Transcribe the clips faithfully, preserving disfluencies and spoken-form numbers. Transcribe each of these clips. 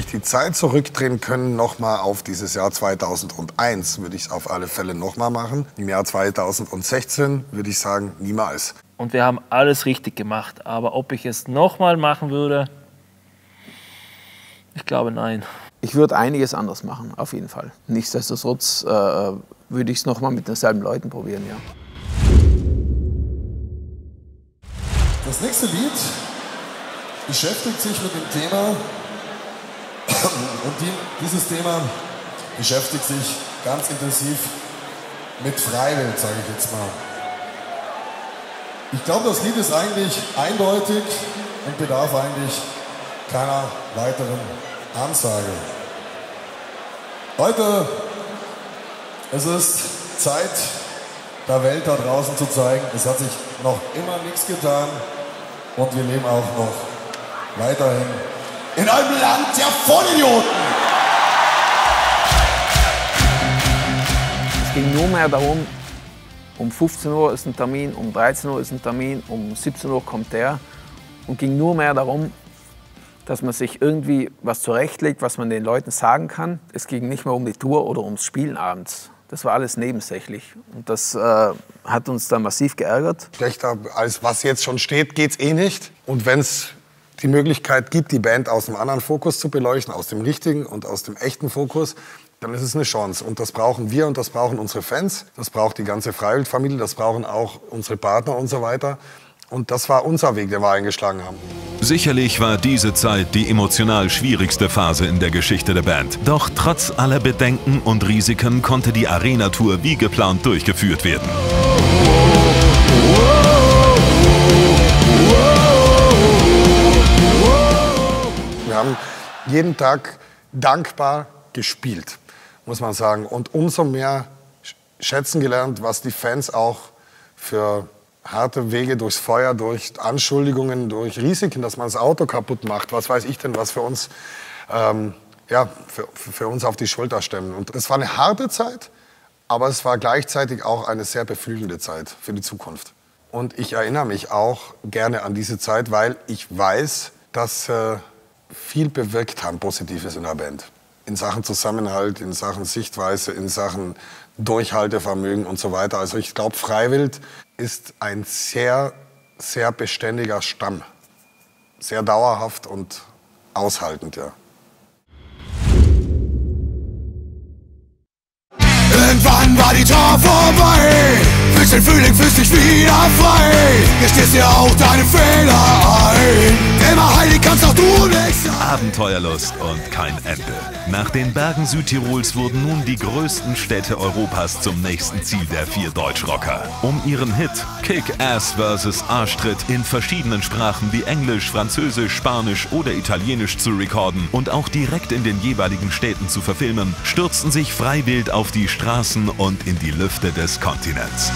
die Zeit zurückdrehen können, nochmal auf dieses Jahr zweitausendeins, würde ich es auf alle Fälle nochmal machen. Im Jahr zweitausendsechzehn würde ich sagen, niemals. Und wir haben alles richtig gemacht. Aber ob ich es nochmal machen würde, ich glaube nein. Ich würde einiges anders machen, auf jeden Fall. Nichtsdestotrotz äh, würde ich es nochmal mit denselben Leuten probieren, ja. Das nächste Lied beschäftigt sich mit dem Thema, und die, dieses Thema beschäftigt sich ganz intensiv mit Freiwild, sage ich jetzt mal. Ich glaube, das Lied ist eigentlich eindeutig und bedarf eigentlich keiner weiteren Ansage. Heute es ist Zeit, der Welt da draußen zu zeigen, es hat sich noch immer nichts getan und wir leben auch noch weiterhin in einem Land der Vollidioten. Es ging nur mehr darum, um fünfzehn Uhr ist ein Termin, um dreizehn Uhr ist ein Termin, um siebzehn Uhr kommt der. Und ging nur mehr darum, dass man sich irgendwie was zurechtlegt, was man den Leuten sagen kann. Es ging nicht mehr um die Tour oder ums Spielen abends. Das war alles nebensächlich. Und das äh, hat uns dann massiv geärgert. Schlechter als was jetzt schon steht, geht's eh nicht. Und wenn es die Möglichkeit gibt, die Band aus einem anderen Fokus zu beleuchten, aus dem richtigen und aus dem echten Fokus, dann ist es eine Chance. Und das brauchen wir und das brauchen unsere Fans. Das braucht die ganze Freiwild-Familie, das brauchen auch unsere Partner und so weiter. Und das war unser Weg, den wir eingeschlagen haben. Sicherlich war diese Zeit die emotional schwierigste Phase in der Geschichte der Band. Doch trotz aller Bedenken und Risiken konnte die Arena-Tour wie geplant durchgeführt werden. Wir haben jeden Tag dankbar gespielt, muss man sagen. Und umso mehr schätzen gelernt, was die Fans auch für harte Wege durchs Feuer, durch Anschuldigungen, durch Risiken, dass man das Auto kaputt macht. Was weiß ich denn, was für uns, ähm, ja, für, für uns auf die Schulter stemmen. Und es war eine harte Zeit, aber es war gleichzeitig auch eine sehr beflügelnde Zeit für die Zukunft. Und ich erinnere mich auch gerne an diese Zeit, weil ich weiß, dass äh, viel bewirkt haben, Positives in der Band. In Sachen Zusammenhalt, in Sachen Sichtweise, in Sachen Durchhaltevermögen und so weiter. Also ich glaube, Freiwild ist ein sehr, sehr beständiger Stamm. Sehr dauerhaft und aushaltend, ja. Irgendwann war die Tour vorbei, fühlst den Frühling, fühlst dich wieder frei. Gestehst dir auch deine Fehler ein, immer heilig kannst auch du nicht sein. Abenteuerlust und kein Ende. Nach den Bergen Südtirols wurden nun die größten Städte Europas zum nächsten Ziel der vier Deutschrocker. Um ihren Hit Kick-Ass versus. Arschtritt in verschiedenen Sprachen wie Englisch, Französisch, Spanisch oder Italienisch zu recorden und auch direkt in den jeweiligen Städten zu verfilmen, stürzten sich Freiwild auf die Straßen und in die Lüfte des Kontinents.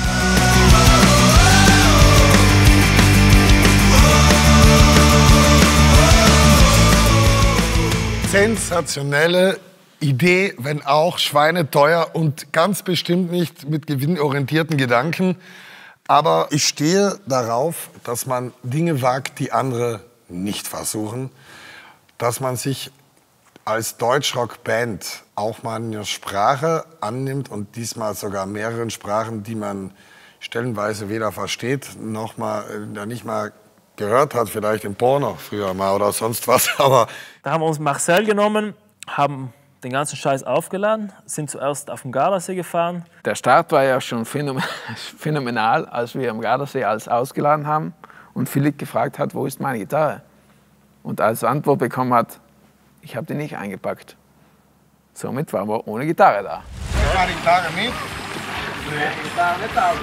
Sensationelle Idee, wenn auch schweineteuer und ganz bestimmt nicht mit gewinnorientierten Gedanken. Aber ich stehe darauf, dass man Dinge wagt, die andere nicht versuchen. Dass man sich als Deutschrock-Band auch mal eine Sprache annimmt und diesmal sogar mehreren Sprachen, die man stellenweise weder versteht, noch mal, äh, nicht mal gehört hat, vielleicht im Porno früher mal oder sonst was. Aber Da haben wir uns Marcel genommen, haben den ganzen Scheiß aufgeladen, sind zuerst auf den Gardasee gefahren. Der Start war ja schon phänomenal, als wir am Gardasee alles ausgeladen haben und Philipp gefragt hat, wo ist meine Gitarre? Und als Antwort bekommen hat, ich habe die nicht eingepackt. Somit waren wir ohne Gitarre da. ich war die Gitarre mit. Nee, die Gitarre nicht da.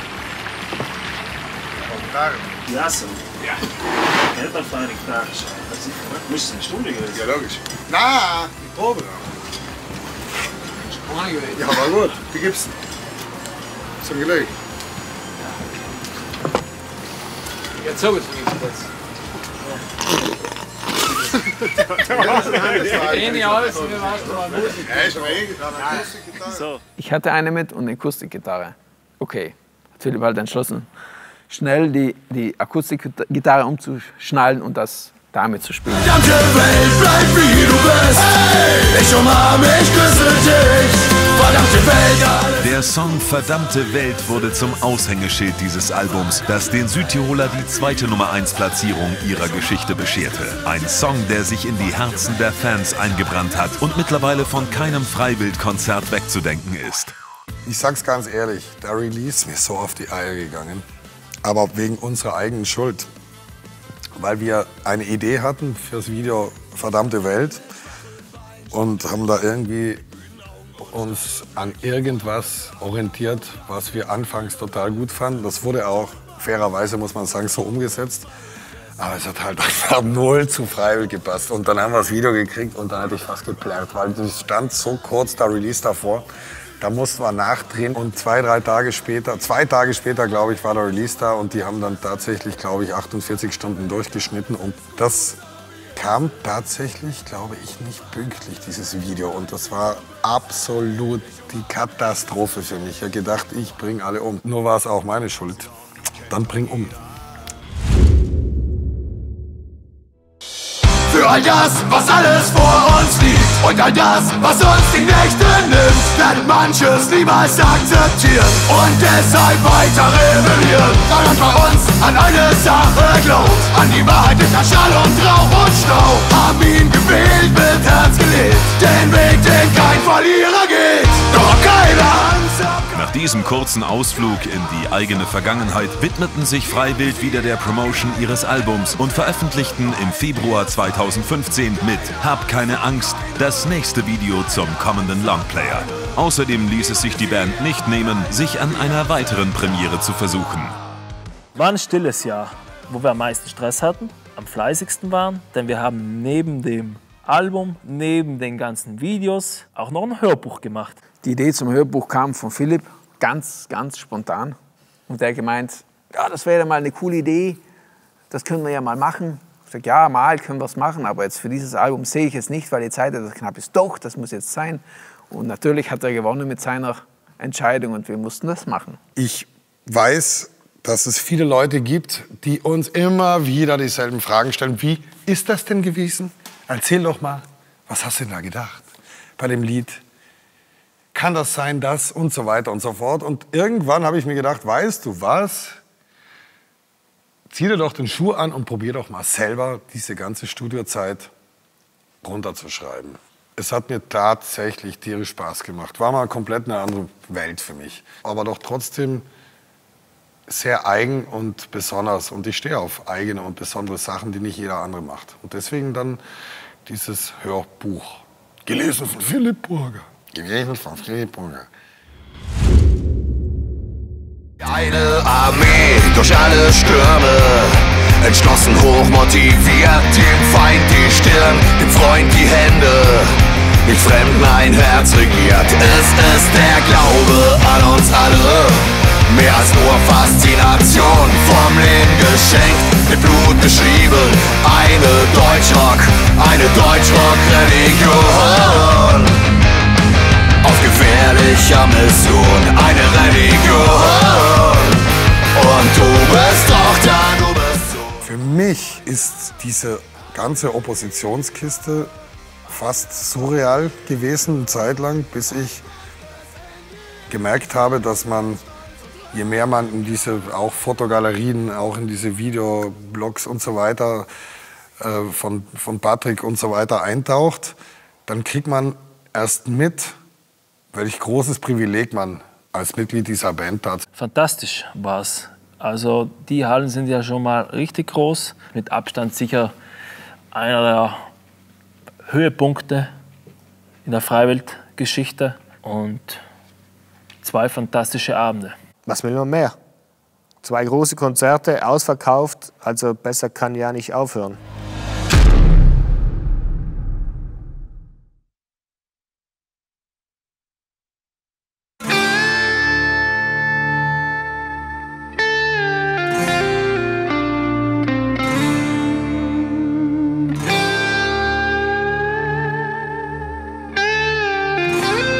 Gitarre. Ja, so. Ja. Ja, das war eine Gitarre. Das müsste eine Stunde gewesen sein. Ja, logisch. Na, die Probe. Ohne gewesen. Ja, aber gut. Die gibt's. Zum Glück. Jetzt so ist es jetzt. Ich hatte eine mit und eine Akustikgitarre. Okay, hat Philipp halt entschlossen, schnell die, die Akustikgitarre umzuschnallen und das damit zu spielen. Verdammte Welt, bleib wie du bist. Hey! Ich umarme, ich küsse dich. Verdammte Welt, alles. Der Song Verdammte Welt wurde zum Aushängeschild dieses Albums, das den Südtiroler die zweite Nummer eins Platzierung ihrer Geschichte bescherte. Ein Song, der sich in die Herzen der Fans eingebrannt hat und mittlerweile von keinem Freiwildkonzert wegzudenken ist. Ich sag's ganz ehrlich, der Release mir ist so auf die Eier gegangen. Aber wegen unserer eigenen Schuld. Weil wir eine Idee hatten fürs Video Verdammte Welt und haben da irgendwie uns an irgendwas orientiert, was wir anfangs total gut fanden. Das wurde auch fairerweise, muss man sagen, so umgesetzt. Aber es hat halt einfach null zu Freiwild gepasst. Und dann haben wir das Video gekriegt und dann hatte ich fast geplärrt, weil es stand so kurz der Release davor. Da mussten wir nachdrehen und zwei, drei Tage später, zwei Tage später, glaube ich, war der Release da und die haben dann tatsächlich, glaube ich, achtundvierzig Stunden durchgeschnitten und das kam tatsächlich, glaube ich, nicht pünktlich, dieses Video und das war absolut die Katastrophe für mich. Ich habe gedacht, ich bringe alle um. Nur war es auch meine Schuld. Dann bring um. Für all das, was alles vor uns liegt und all das, was uns die Nächte nimmt, werden manches niemals akzeptieren und deshalb weiter rebellieren. Da man bei uns an eine Sache glaubt, an die Wahrheit hinter Schall und Rauch und Staub, haben ihn gewählt, mit Herz gelebt, den Weg, den kein Verlierer geht, doch keiner Angst. Nach diesem kurzen Ausflug in die eigene Vergangenheit widmeten sich Freiwild wieder der Promotion ihres Albums und veröffentlichten im Februar zweitausendfünfzehn mit Hab keine Angst das nächste Video zum kommenden Longplayer. Außerdem ließ es sich die Band nicht nehmen, sich an einer weiteren Premiere zu versuchen. War ein stilles Jahr, wo wir am meisten Stress hatten, am fleißigsten waren, denn wir haben neben dem Album, neben den ganzen Videos auch noch ein Hörbuch gemacht. Die Idee zum Hörbuch kam von Philipp, ganz, ganz spontan. Und der gemeint, ja, das wäre mal eine coole Idee, das können wir ja mal machen. Ich sage, ja, mal können wir es machen, aber jetzt für dieses Album sehe ich es nicht, weil die Zeit etwas knapp ist. Doch, das muss jetzt sein. Und natürlich hat er gewonnen mit seiner Entscheidung und wir mussten das machen. Ich weiß, dass es viele Leute gibt, die uns immer wieder dieselben Fragen stellen. Wie ist das denn gewesen? Erzähl doch mal, was hast du denn da gedacht bei dem Lied? Kann das sein, das und so weiter und so fort. Und irgendwann habe ich mir gedacht, weißt du was? Zieh dir doch den Schuh an und probier doch mal selber diese ganze Studiozeit runterzuschreiben. Es hat mir tatsächlich tierisch Spaß gemacht. War mal komplett eine andere Welt für mich. Aber doch trotzdem sehr eigen und besonders. Und ich stehe auf eigene und besondere Sachen, die nicht jeder andere macht. Und deswegen dann dieses Hörbuch. Gelesen von Philipp Burger. Gelesen von Philipp Burger. Eine Armee durch alle Stürme, entschlossen, hochmotiviert, dem Feind die Stirn, dem Freund die Hände, nicht fremd, mein Herz regiert. Es ist der Glaube an uns alle, mehr als nur Faszination, vom Leben geschenkt, mit Blut beschrieben, eine Deutschrock, eine Deutschrock-Religion. Auf gefährlicher Mission, eine Religion. Und du bist doch da, du bist so. Für mich ist diese ganze Oppositionskiste fast surreal gewesen, eine Zeit lang, bis ich gemerkt habe, dass man, je mehr man in diese auch Fotogalerien, auch in diese Videoblogs und so weiter äh, von, von Patrick und so weiter eintaucht, dann kriegt man erst mit, welch großes Privileg man als Mitglied dieser Band hat. Fantastisch war es. Also die Hallen sind ja schon mal richtig groß. Mit Abstand sicher einer der Höhepunkte in der Freiwildgeschichte. Und zwei fantastische Abende. Was will man mehr? Zwei große Konzerte, ausverkauft, also besser kann ja nicht aufhören.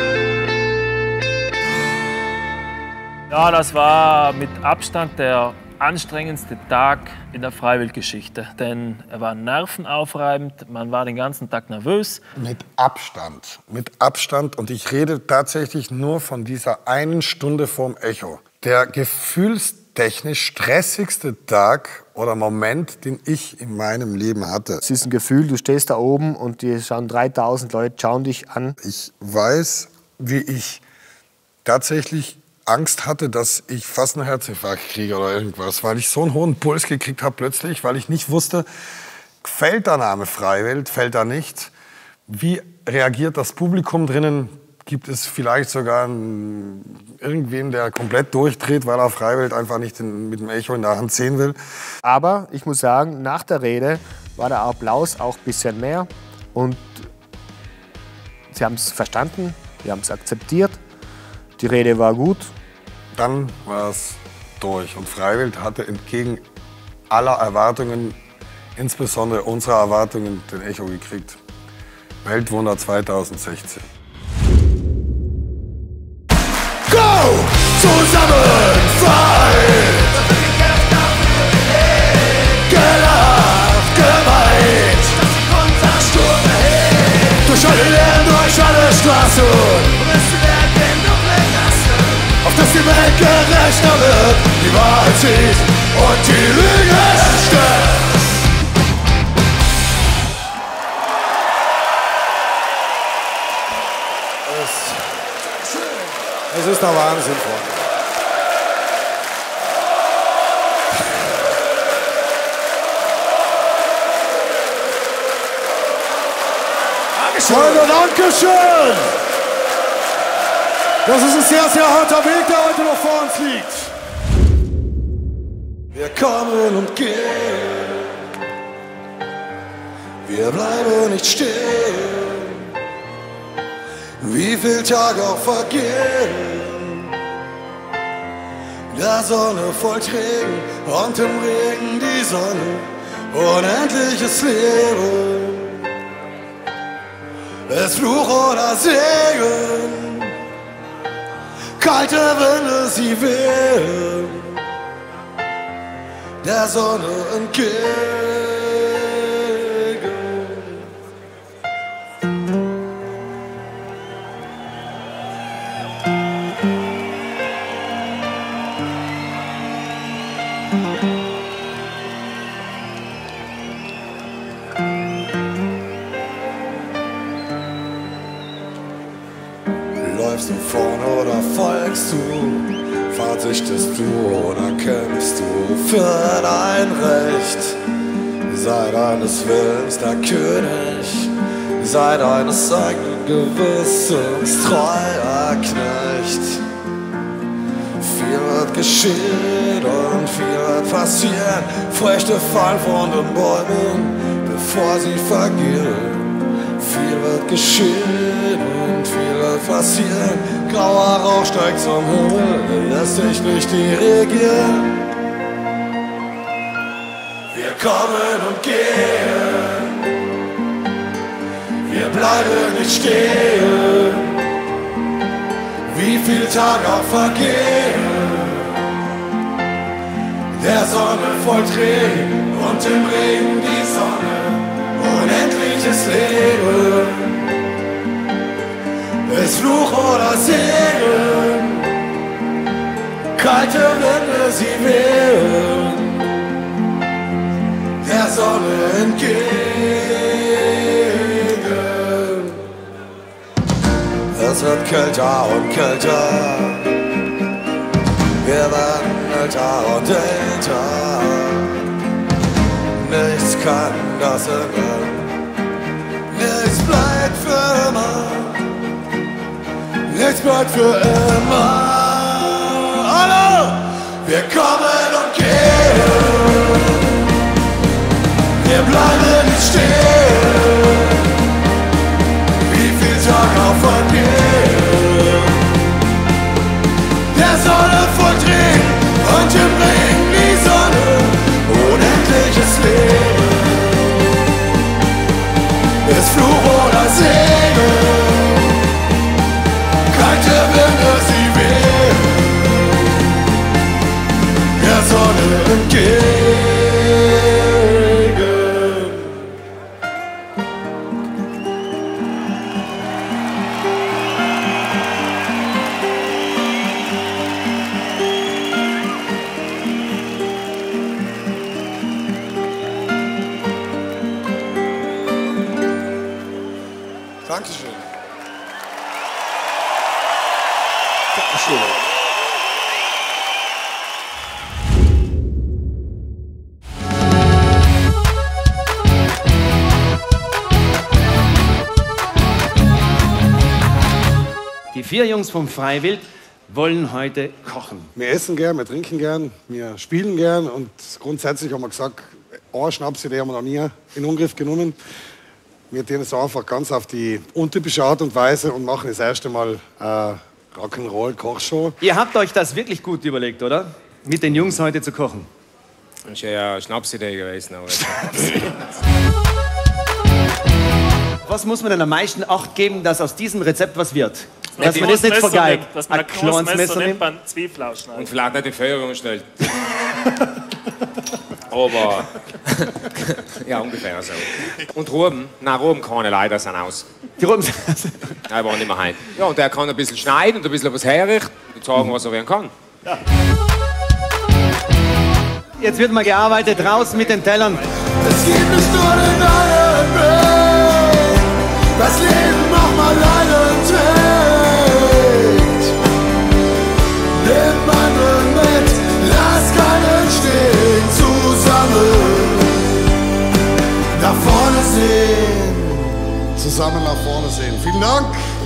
Ja, das war mit Abstand der anstrengendste Tag in der Freiwilliggeschichte, denn er war nervenaufreibend, man war den ganzen Tag nervös. Mit Abstand, mit Abstand und ich rede tatsächlich nur von dieser einen Stunde vorm Echo. Der gefühlstechnisch stressigste Tag oder Moment, den ich in meinem Leben hatte. Es ist ein Gefühl, du stehst da oben und die schauen dreitausend Leute, schauen dich an. Ich weiß, wie ich tatsächlich Angst hatte, dass ich fast einen Herzinfarkt kriege oder irgendwas, weil ich so einen hohen Puls gekriegt habe plötzlich, weil ich nicht wusste, fällt der Name Freiwild, fällt er nicht? Wie reagiert das Publikum drinnen? Gibt es vielleicht sogar einen, irgendwen, der komplett durchdreht, weil er Freiwild einfach nicht in, mit dem Echo in der Hand sehen will? Aber ich muss sagen, nach der Rede war der Applaus auch ein bisschen mehr und sie haben es verstanden, sie haben es akzeptiert, die Rede war gut. Dann war es durch und Freiwild hatte entgegen aller Erwartungen, insbesondere unserer Erwartungen, den Echo gekriegt. Weltwunder zweitausendsechzehn. Go! Zusammen vereint! Gelacht, geweint! Durch alle Läden, durch alle Straßen! Auf dass die Welt gerechter wird, die Wahrheit zieht und die Lüge stirbt. Es, es ist der Wahnsinn, Freunde. Freunde, Dankeschön! Das ist ein sehr, sehr harter Weg, der heute noch vor uns liegt. Wir kommen und gehen. Wir bleiben nicht stehen. Wie viel Tage auch vergehen. Der Sonne folgt Regen und im Regen die Sonne. Unendliches Leben. Es Fluch oder Segen. Kalte Winde, sie wehen der Sonne entgegen. Läufst du vorne oder folgst du? Verzichtest du oder kämpfst du für dein Recht? Sei deines Willens der König, sei deines eigenen Gewissens treuer Knecht. Viel wird geschehen und viel wird passieren. Früchte fallen von den Bäumen, bevor sie vergehen. Viel wird geschehen und viel wird passieren. Grauer Rauch steigt zum Himmel, lässt sich nicht dirigieren. Wir kommen und gehen, wir bleiben nicht stehen. Wie viel Tage auch vergehen. Der Sonne folgt Regen und im Regen die Sonne. Unendliches Leben. Es Fluch oder Segen. Kalte Winde, sie wehen der Sonne entgegen. Es wird kälter und kälter. Wir werden älter und älter. Nichts kann das ändern. Nichts bleibt für immer. Nichts bleibt für immer. Hallo! Wir kommen und gehen. Wir bleiben nicht stehen. Wie viel Tag auch vergehen. Der Sonne folgt Regen und im Regen die Sonne. Unendliches Leben. Ist Fluch oder Segen. Kalte Winde, sie wehen Dankeschön. Dankeschön. Die vier Jungs vom Freiwild wollen heute kochen. Wir essen gern, wir trinken gern, wir spielen gern und grundsätzlich haben wir gesagt, eine Schnapsidee haben wir noch nie in Angriff genommen. Wir gehen jetzt einfach ganz auf die untypische Art und Weise und machen das erste Mal äh, Rock'n'Roll-Kochshow. Ihr habt euch das wirklich gut überlegt, oder? Mit den Jungs heute zu kochen. Das ist ja eine Schnapsidee gewesen. Aber was muss man denn am meisten Acht geben, dass aus diesem Rezept was wird? Dass Ja, man das nicht Messer vergeigt. nimmt, dass man ein kleines Messer nimmt beim Zwiebel ausschneiden. Und vielleicht nicht die Feuerung stellt. Aber ja, ungefähr so. Und Ruben? Nein, Ruben kann ich leider sind aus. Die Ruben Nein, war nicht mehr heim. Ja, und der kann ein bisschen schneiden und ein bisschen was herrichten und sagen, was er werden kann. Ja. Jetzt wird mal gearbeitet, raus mit den Tellern. Es gibt eine Stunde in deinem Weg. Das Leben nochmal leiden trägt. Nimm andere mit, lass keinen stehen. Zusammen nach vorne sehen. Zusammen nach vorne sehen. Vielen Dank.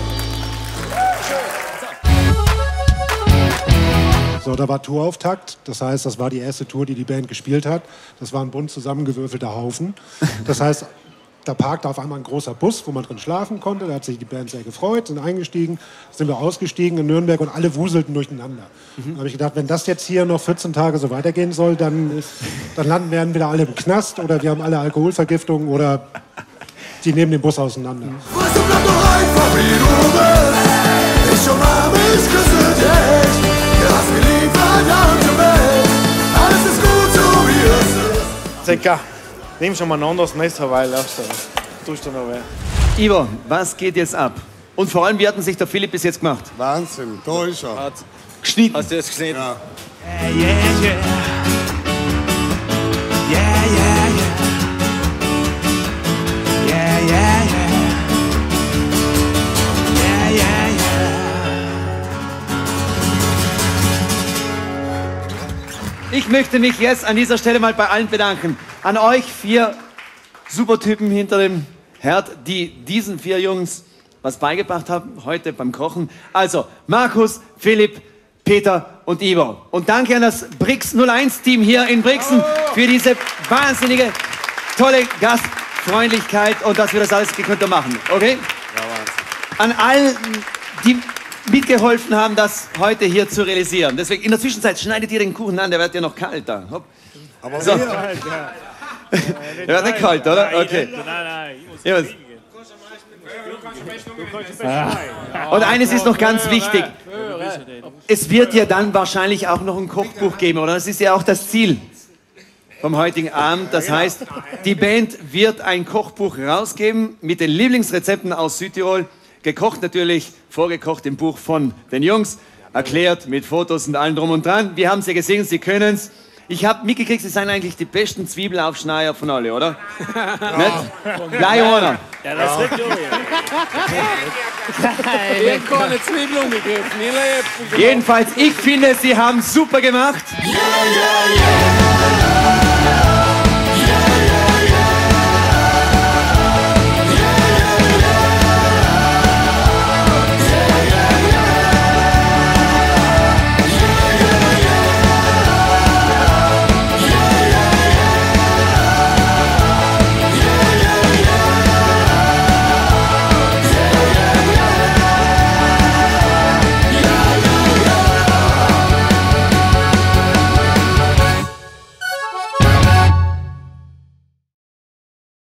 So, da war Tourauftakt. Das heißt, das war die erste Tour, die die Band gespielt hat. Das war ein bunt zusammengewürfelter Haufen. Das heißt, da parkte auf einmal ein großer Bus, wo man drin schlafen konnte. Da hat sich die Band sehr gefreut, sind eingestiegen, sind wir ausgestiegen in Nürnberg und alle wuselten durcheinander. Mhm. Da habe ich gedacht, wenn das jetzt hier noch vierzehn Tage so weitergehen soll, dann, dann landen wir entweder alle im Knast oder wir haben alle Alkoholvergiftungen oder die nehmen den Bus auseinander. Weißt du, bleib doch einfach wie du bist. Ich umarme, ich küsse dich. Du hast mir lieb, verdammte Welt. Alles ist gut, so wie es ist. Zeka, nimm schon mal ein anderes Messer, weil das tust du noch weh. Ivo, was geht jetzt ab? Und vor allem, wie hat denn sich der Philipp bis jetzt gemacht? Wahnsinn, da ist er. Hat geschnitten. Hast du das geschnitten? Ja. Yeah, yeah, yeah. Yeah, yeah, yeah. Yeah, yeah, yeah. Yeah, yeah, yeah. Ich möchte mich jetzt an dieser Stelle mal bei allen bedanken. An euch vier Supertypen hinter dem Herd, die diesen vier Jungs was beigebracht haben, heute beim Kochen. Also Markus, Philipp, Peter und Ivo. Und danke an das Brix null eins Team hier in Brixen für diese wahnsinnige, tolle Gastfreundlichkeit und dass wir das alles gekonnt machen. Okay? An allen, die mitgeholfen haben, das heute hier zu realisieren. Deswegen in der Zwischenzeit schneidet ihr den Kuchen an, der wird ja noch kalt da. Hopp. Aber so. wir. Der wird nicht kalt, oder? Okay. Nein, nein, ich muss Ja, was- Und eines ist noch ganz wichtig. Es wird ja dann wahrscheinlich auch noch ein Kochbuch geben, oder? Das ist ja auch das Ziel vom heutigen Abend. Das heißt, die Band wird ein Kochbuch rausgeben mit den Lieblingsrezepten aus Südtirol. Gekocht natürlich, vorgekocht im Buch von den Jungs. Erklärt mit Fotos und allem drum und dran. Wir haben sie gesehen, sie können es. Ich habe mitgekriegt, sie sind eigentlich die besten Zwiebelaufschneider von alle, oder? Nicht? Gleich einer. Ja, das liegt durch. Ich habe keine Zwiebel umgegriffen. Ich lebe. Jedenfalls, ich finde, sie haben super gemacht. Yeah, yeah, yeah.